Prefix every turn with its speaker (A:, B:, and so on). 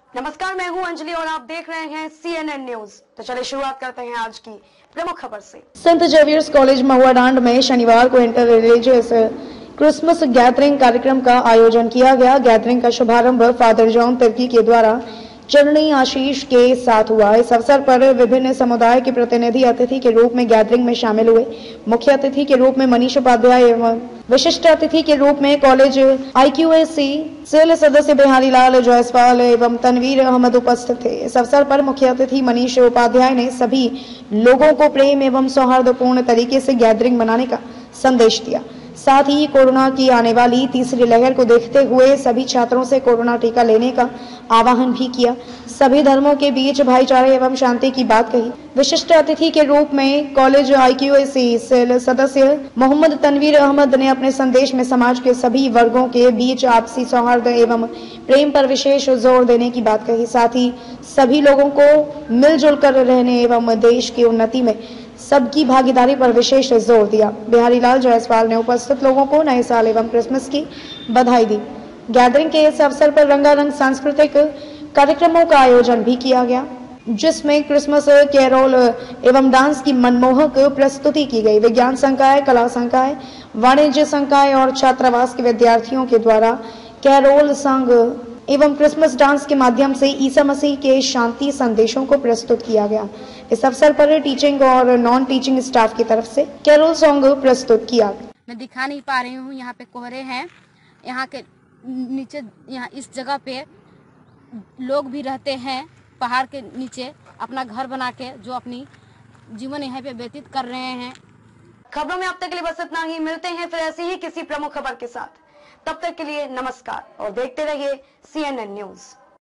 A: नमस्कार, मैं हूं अंजलि और आप देख रहे हैं CNN न्यूज। तो चलिए शुरुआत करते हैं आज की प्रमुख खबर से। संत जेवियर्स कॉलेज महुआ डांड में शनिवार को इंटर रिलीजियस क्रिसमस गैदरिंग कार्यक्रम का आयोजन किया गया। गैदरिंग का शुभारंभ फादर जॉन तिर्की के द्वारा चरणी आशीष के साथ हुआ। इस अवसर पर विभिन्न समुदाय के प्रतिनिधि अतिथि के रूप में गैदरिंग में शामिल हुए। मुख्य अतिथि के रूप में मनीष उपाध्याय एवं विशिष्ट अतिथि के रूप में कॉलेज IQAC सेल सदस्य बिहारी लाल जायसवाल एवं तनवीर अहमद उपस्थित थे। इस अवसर पर मुख्य अतिथि मनीष उपाध्याय ने सभी लोगों को प्रेम एवं सौहार्दपूर्ण तरीके से गैदरिंग मनाने का संदेश दिया। साथ ही कोरोना की आने वाली तीसरी लहर को देखते हुए सभी छात्रों से कोरोना टीका लेने का आह्वान भी किया। सभी धर्मों के बीच भाईचारे एवं शांति की बात कही। विशिष्ट अतिथि के रूप में कॉलेज IQAC सेल सदस्य मोहम्मद तनवीर अहमद ने अपने संदेश में समाज के सभी वर्गों के बीच आपसी सौहार्द एवं प्रेम पर विशेष जोर देने की बात कही। साथ ही सभी लोगों को मिलजुल कर रहने एवं देश की उन्नति में सबकी भागीदारी पर विशेष जोर दिया। बिहारी लाल जायसवाल ने उपस्थित लोगों को नए साल एवं क्रिसमस की बधाई दी। गैदरिंग के इस अवसर पर रंगारंग सांस्कृतिक कार्यक्रमों का आयोजन भी किया गया, जिसमें क्रिसमस कैरोल एवं डांस की मनमोहक प्रस्तुति की गई। विज्ञान संकाय, कला संकाय, वाणिज्य संकाय और छात्रावास के विद्यार्थियों के द्वारा कैरोल संग एवं क्रिसमस डांस के माध्यम से ईसा मसीह के शांति संदेशों को प्रस्तुत किया गया। इस अवसर पर टीचिंग और नॉन टीचिंग स्टाफ की तरफ से कैरोल सॉन्ग प्रस्तुत किया।
B: मैं दिखा नहीं पा रही हूँ, यहाँ पे कोहरे हैं। यहाँ के नीचे, यहाँ इस जगह पे लोग भी रहते हैं, पहाड़ के नीचे अपना घर बना के, जो अपनी जीवन यहाँ पे व्यतीत कर रहे हैं।
A: खबरों में अब तक के लिए बस इतना ही। मिलते हैं फिर ऐसी ही किसी प्रमुख खबर के साथ। तब तक के लिए नमस्कार और देखते रहिए CNN न्यूज।